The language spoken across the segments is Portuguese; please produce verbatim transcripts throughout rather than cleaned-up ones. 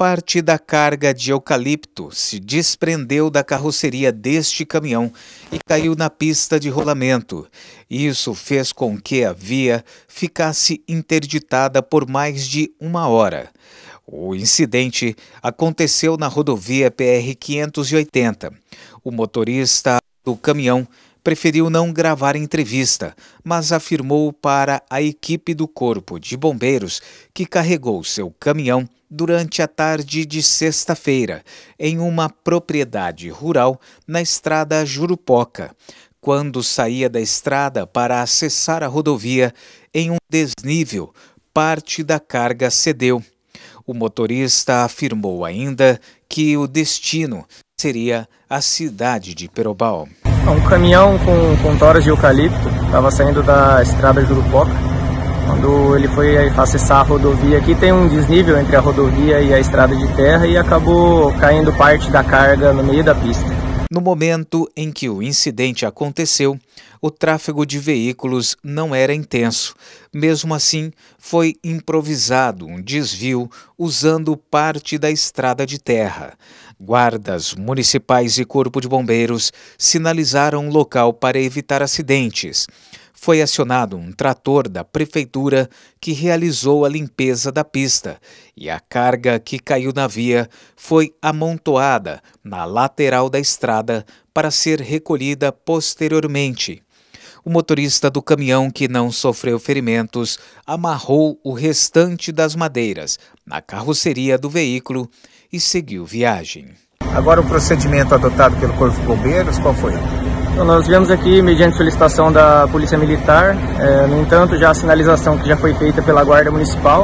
Parte da carga de eucalipto se desprendeu da carroceria deste caminhão e caiu na pista de rolamento. Isso fez com que a via ficasse interditada por mais de uma hora. O incidente aconteceu na rodovia P R quinhentos e oitenta. O motorista do caminhão preferiu não gravar entrevista, mas afirmou para a equipe do Corpo de Bombeiros que carregou seu caminhão durante a tarde de sexta-feira, em uma propriedade rural na estrada Jurupoca. Quando saía da estrada para acessar a rodovia, em um desnível, parte da carga cedeu. O motorista afirmou ainda que o destino seria a cidade de Perobal. Um caminhão com, com toras de eucalipto estava saindo da estrada Jurupoca. Quando ele foi acessar a rodovia, aqui tem um desnível entre a rodovia e a estrada de terra e acabou caindo parte da carga no meio da pista. No momento em que o incidente aconteceu, o tráfego de veículos não era intenso. Mesmo assim, foi improvisado um desvio usando parte da estrada de terra. Guardas municipais e Corpo de Bombeiros sinalizaram o local para evitar acidentes. Foi acionado um trator da prefeitura que realizou a limpeza da pista e a carga que caiu na via foi amontoada na lateral da estrada para ser recolhida posteriormente. O motorista do caminhão, que não sofreu ferimentos, amarrou o restante das madeiras na carroceria do veículo e seguiu viagem. Agora, o procedimento adotado pelo Corpo de Bombeiros, qual foi? Então, nós viemos aqui mediante solicitação da Polícia Militar, é, no entanto, já a sinalização que já foi feita pela Guarda Municipal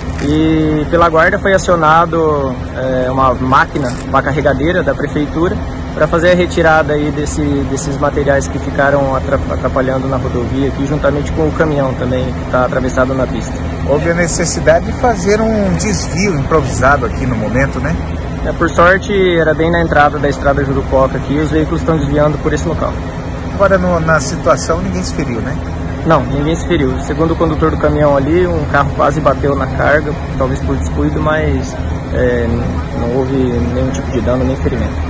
e pela Guarda foi acionado é, uma máquina, uma carregadeira da Prefeitura para fazer a retirada aí desse, desses materiais que ficaram atrapalhando na rodovia aqui, juntamente com o caminhão também que está atravessado na pista. Houve a necessidade de fazer um desvio improvisado aqui no momento, né? É, por sorte, era bem na entrada da estrada Jurupoca aqui e os veículos estão desviando por esse local. Agora, no, na situação, ninguém se feriu, né? Não, ninguém se feriu. Segundo o condutor do caminhão ali, um carro quase bateu na carga, talvez por descuido, mas é, não houve nenhum tipo de dano nem ferimento.